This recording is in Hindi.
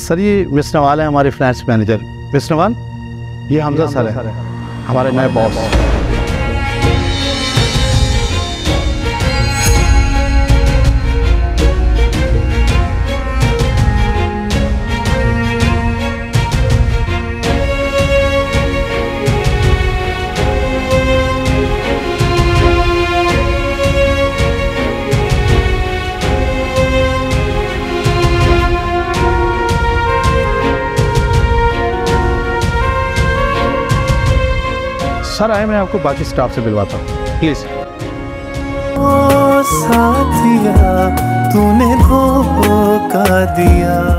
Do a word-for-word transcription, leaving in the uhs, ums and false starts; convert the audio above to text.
सर ये मिस नवाल है हमारे फाइनेंस मैनेजर। मिस नवाल, ये हमजा सर है हमारे नए बॉस। सर आए, मैं आपको बाकी स्टाफ से मिलवाता हूँ प्लीज। ओ साथिया तूने धोखा दिया।